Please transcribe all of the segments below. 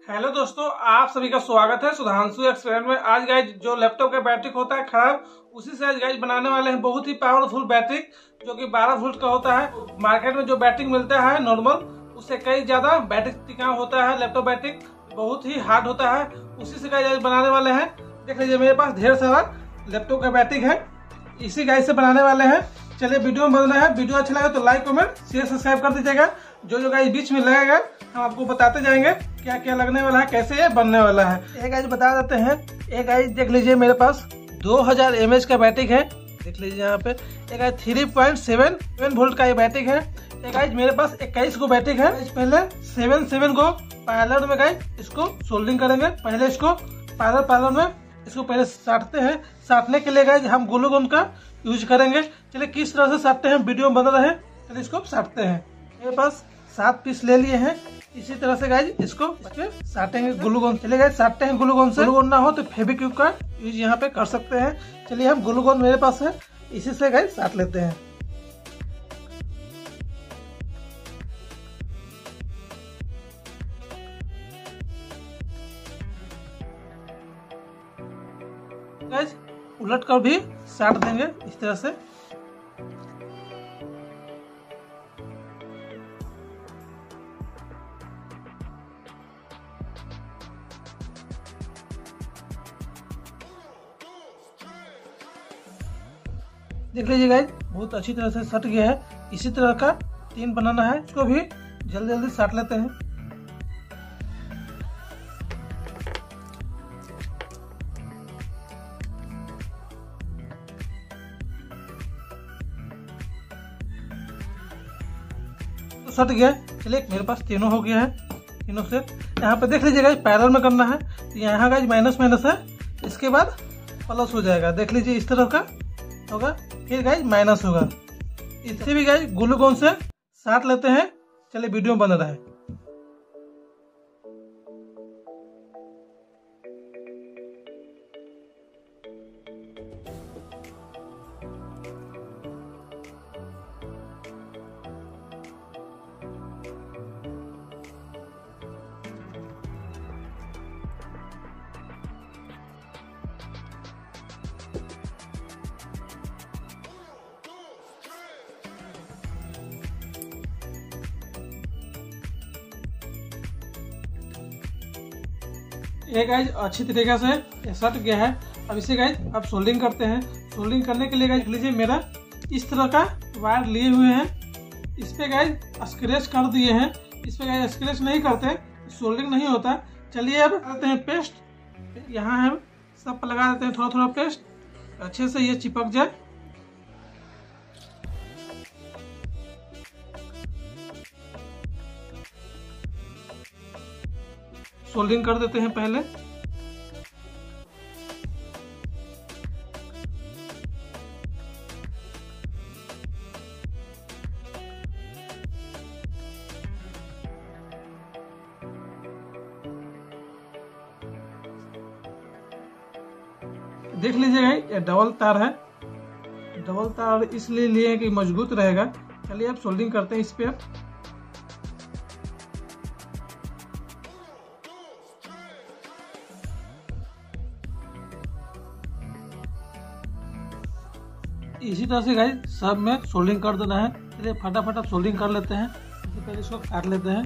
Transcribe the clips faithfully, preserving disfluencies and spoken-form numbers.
Hello दोस्तों, आप सभी का स्वागत है सुधांशु एक्सपेरिमेंट में। आज गाइज जो लैपटॉप का बैटरी होता है खराब, उसी से आज गाइज बनाने वाले हैं बहुत ही पावरफुल बैटरी जो कि बारह वोल्ट का होता है। मार्केट में जो बैटरी मिलता है नॉर्मल, उससे कई ज्यादा बैटरी टिकाऊ होता है। लैपटॉप बैटरी बहुत ही हार्ड होता है, उसी से गाइज आज बनाने वाले हैं। देख लीजिए मेरे पास ढेर सारा लैपटॉप का बैटरी है, इसी गाइज से बनाने वाले हैं। चलिए वीडियो में बन रहा है। वीडियो अच्छा लगा तो लाइक कमेंट शेयर सब्सक्राइब कर दीजिएगा। जो जो गाइज बीच में लगेगा हम आपको बताते जाएंगे क्या क्या लगने वाला है, कैसे ये बनने वाला है। एक गाइज बता देते हैं। एक गाइज देख लीजिए मेरे पास दो हज़ार एम एच का बैटरी है, देख लीजिए यहाँ पे। एक guys three point seven volt का ये बैटरी है। एक गाइज मेरे पास इक्कीस को बैटरी है। पहले सेवन सेवन को पैरेलल में गाइज इसको सोल्डिंग करेंगे। पहले इसको पैरेलल पैरेलल में इसको पहले साटते हैं। साटने के लिए गाइज हम ग्लू गन का यूज करेंगे। चलिए किस तरह से साटते हैं वीडियो में बन रहे हैं। चलिए इसको साटते हैं। मेरे पास सात पीस ले लिए हैं। इसी तरह से गाइज इसको साटेंगे ग्लू गन। चलिए गाइज साटते हैं ग्लू गन से। ग्लू गन ना हो तो फेविक्विक का यूज यहाँ पे कर सकते हैं। चलिए हम ग्लू गन मेरे पास है, इसी से गाइज साट लेते हैं। गाइज उलट कर भी साट देंगे इस तरह से। देख लीजिए गाइज बहुत अच्छी तरह से सट गया है। इसी तरह का तीन बनाना है, इसको भी जल्दी जल्दी साट लेते हैं। तो सट गया। चलिए मेरे पास तीनों हो गया है। तीनों से यहाँ पे देख लीजिए गाइज पैरेलल में करना है। तो यहाँ गाइज माइनस माइनस है, इसके बाद प्लस हो जाएगा। देख लीजिए इस तरह का होगा, फिर गाइज माइनस होगा। इससे भी गाइज ग्लू गन से साट लेते हैं। चलिए वीडियो में बन रहा है। ये गाइज अच्छी तरीके से सट गया है। अब इसे गाइज अब सोल्डिंग करते हैं। सोल्डिंग करने के लिए गाइज लीजिए मेरा इस तरह का वायर लिए हुए हैं। इस पे गाइज स्क्रैच कर दिए हैं। इस पे गाइज स्क्रैच नहीं करते, सोल्डिंग नहीं होता। चलिए अब करते हैं पेस्ट। यहाँ हम सब पर लगा देते हैं थोड़ा थोड़ा पेस्ट, अच्छे से ये चिपक जाए। सोल्डिंग कर देते हैं पहले। देख लीजिएगा ये डबल तार है। डबल तार इसलिए लिए कि मजबूत रहेगा। चलिए अब सोल्डिंग करते हैं इस पे। इसी तरह से गाइज सब में सोल्डिंग कर देना है। चलिए फटाफट अब सोल्डिंग कर लेते हैं। इससे पहले इसको काट लेते हैं।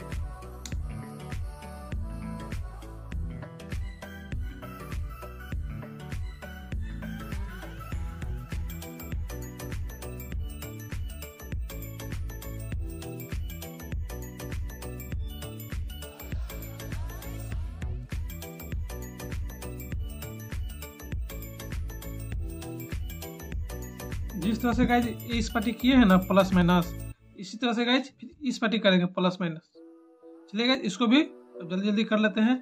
जिस तरह से गाइज इस पट्टी किए हैं ना प्लस माइनस, इसी तरह से गाइज इस पट्टी करेंगे प्लस माइनस। चलिए गाइज इसको भी जल्दी जल्दी कर लेते हैं।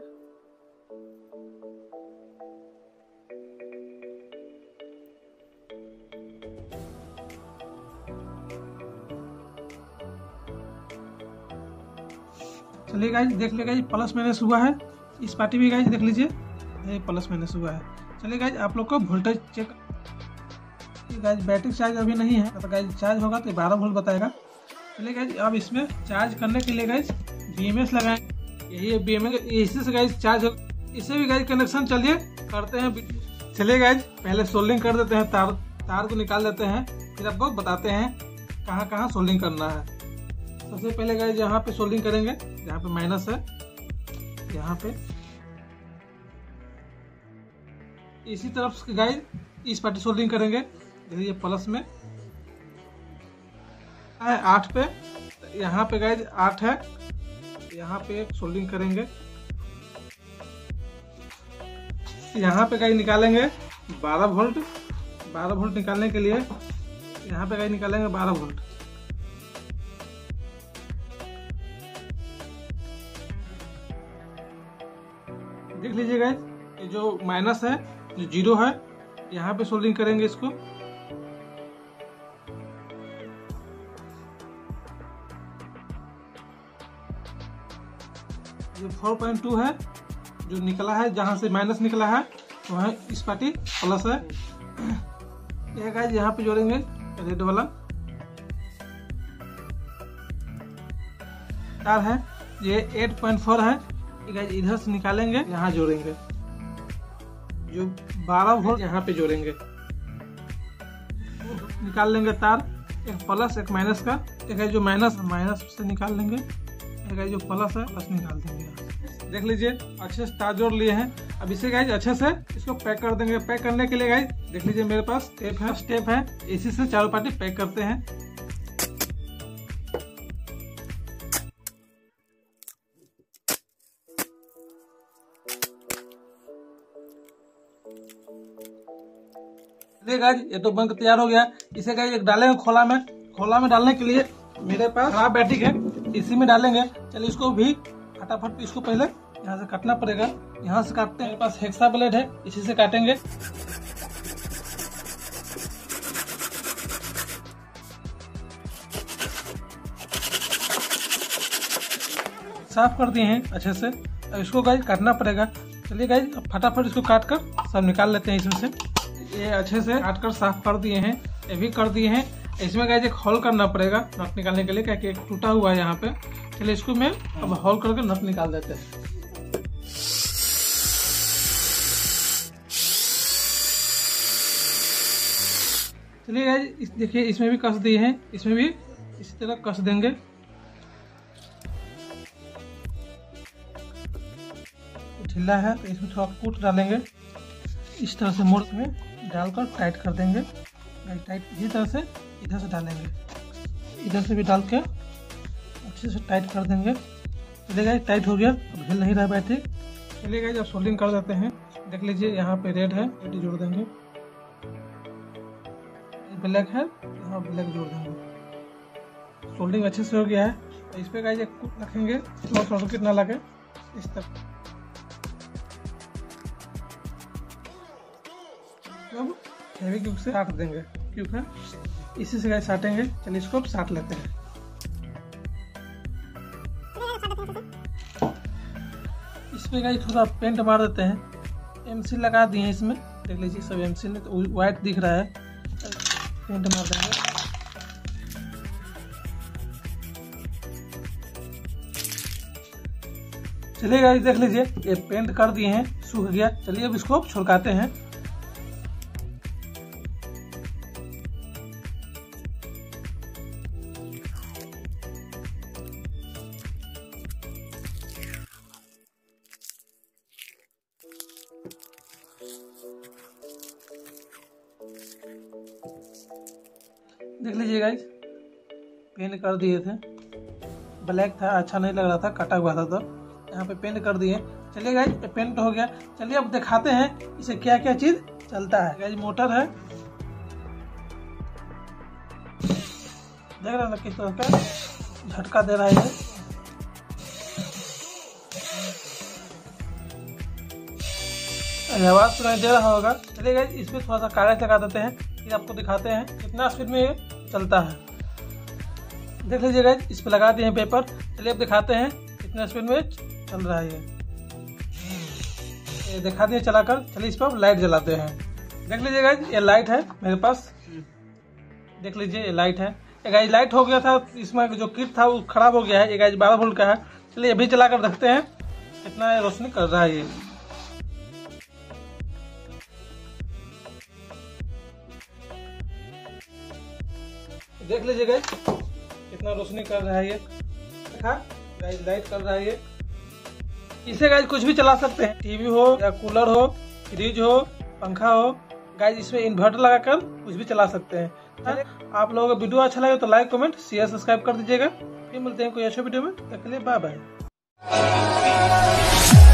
चलिए गाइज देख लीजिए गाइज प्लस माइनस हुआ है। इस पार्टी भी गाइज देख लीजिए ये प्लस माइनस हुआ है। चलिए गाइज आप लोग को voltage check. Guys battery charge अभी नहीं है, तो गाइज चार्ज होगा तो बारह वोल्ट बताएगा। चलिए गाइज अब इसमें चार्ज करने के लिए गाइज बी एम एस लगाएं। यही है बी एम ए, इसी से गाइज चार्ज हो। इसे भी गाइज कनेक्शन चलिए करते हैं। चलिए गाइज पहले सोल्डिंग कर देते हैं, तार तार को निकाल देते हैं, फिर आपको बताते हैं कहाँ कहाँ सोल्डिंग करना है। सबसे पहले गाइज यहाँ पे सोल्डिंग करेंगे, यहाँ पे माइनस है, यहाँ पे इसी तरफ से गाइज इस पार्टी सोल्डिंग करेंगे। ये प्लस में है आठ पे, यहाँ पे गाइज आठ है, यहाँ पे सोल्डिंग करेंगे। यहाँ पे गाइज निकालेंगे बारह वोल्ट। बारह वोल्ट निकालने के लिए यहाँ पे गाइज निकालेंगे बारह वोल्ट। देख लीजिए गाइज, ये जो माइनस है, जो जीरो है, यहाँ पे सोल्डिंग करेंगे इसको। ये चार पॉइंट दो है, जो निकला है, जहां से माइनस निकला है वहाँ इस पार्टी प्लस है। ये गाइज यहाँ पे जोड़ेंगे रेड वाला तार है, ये आठ पॉइंट चार है, ये गाइज इधर से निकालेंगे, यहाँ जोड़ेंगे। जो बारह वोल्ट यहाँ पे जोड़ेंगे, निकाल लेंगे तार, एक प्लस एक माइनस का। एक है जो माइनस माइनस से निकाल लेंगे, एक है जो प्लस है, प्लस निकाल देंगे। देख लीजिए अच्छे से तार जोड़ लिए हैं। अब इसे गाइज अच्छे से इसको पैक कर देंगे। पैक करने के लिए गाइज देख लीजिए मेरे पास टेप है, स्टेप है, इसी से चारों पार्टी पैक करते हैं। गाइज ये तो बनकर तैयार हो गया। इसे गाइज एक डालेंगे खोला में। खोला में डालने के लिए मेरे पास खराब बैटरी है, इसी में डालेंगे। चलिए इसको भी फटाफट इसको पहले यहाँ से काटना पड़ेगा। यहाँ से काटते हैं, मेरे पास हेक्सा ब्लेड है, इसी से काटेंगे। साफ कर दिए हैं अच्छे से, अब इसको गाइज काटना पड़ेगा। चलिए गाइज फटाफट इसको काट कर सब निकाल लेते हैं इसमें से। ये अच्छे से काट कर साफ कर दिए हैं, ये भी कर दिए हैं। इसमें गाइज एक होल करना पड़ेगा नट निकालने के लिए, क्या कि एक टूटा हुआ है यहाँ पे। चलिए इसको मैं अब होल करके नट निकाल देते हैं। चलिए गाइज इस देखिए इसमें भी कस दिए हैं, इसमें भी इसी तरह कस देंगे। ढीला है तो इसमें थोड़ा कूट डालेंगे, इस तरह से मोड़ में डालकर टाइट कर देंगे। टाइट इसी तरह से इधर से डालेंगे, इधर से भी डाल के अच्छे से टाइट कर देंगे। चलिए गाइस टाइट हो गया, अब हिल नहीं रहा बैटरी। चलिए गाइस अब सोल्डिंग कर देते हैं। देख लीजिए यहाँ पे रेड है, रेड जोड़ देंगे। ब्लैक है, यहाँ ब्लैक जोड़ देंगे। सोल्डिंग अच्छे से हो गया है। इस पे गाइस एक कुट रखेंगे, शॉर्ट कितना लगे इस तक। अब हैवी क्यूब से काट देंगे, क्यूब है इसी से गाइस साटेंगे। चलिए इसको साट लेते हैं। इस पे गाइस थोड़ा पेंट मार देते हैं, एमसी लगा दिए हैं इसमें। देख लीजिए सब एमसी ने तो व्हाइट दिख रहा है, पेंट मार देंगे। चलिए गाइस देख लीजिए ये पेंट कर दिए हैं, सूख गया। चलिए अब इसको छिड़काते हैं। देख लीजिए गाइस पेंट कर दिए थे, ब्लैक था अच्छा नहीं लग रहा था, कटा हुआ था, तो यहाँ पे पेंट कर दिए। चलिए गाइस पेंट हो गया। चलिए अब दिखाते हैं इसे क्या क्या चीज चलता है। गाइस मोटर है, देख रहे हैं ना किस तरह का झटका दे रहा है ये। आवाज सुनाई दे रहा होगा। चलिए गाइस इस पे थोड़ा सा कागज लगा देते हैं, फिर आपको दिखाते हैं कितना स्पीड में ये चलता है। देख लीजिए गाइस इस पे लगा दिए हैं पेपर। चलिए अब दिखाते हैं कितना स्पीड में चल रहा है ये। ये दिखा दिए चलाकर। चलिए इस पर लाइट जलाते हैं। देख लीजिए गाइस ये लाइट है मेरे पास, देख लीजिए ये लाइट है। ये गाइस लाइट हो गया था, इसमें जो किट था वो खराब हो गया है। ये गाइस बारह वोल्ट का है। चलिए अभी चलाकर देखते हैं कितना रोशनी कर रहा है ये। देख लीजिए गाइस कितना रोशनी कर रहा है ये। देखा गाइस लाइट कर रहा है ये। इसे गाइस कुछ भी चला सकते हैं, टीवी हो या कूलर हो, फ्रिज हो, पंखा हो। गाइस इसमें इन्वर्टर लगाकर कुछ भी चला सकते हैं। आप लोगों को वीडियो अच्छा लगे तो लाइक कमेंट शेयर सब्सक्राइब कर दीजिएगा। फिर मिलते हैं कोई अच्छे वीडियो में, तब तक के लिए बाय बाय।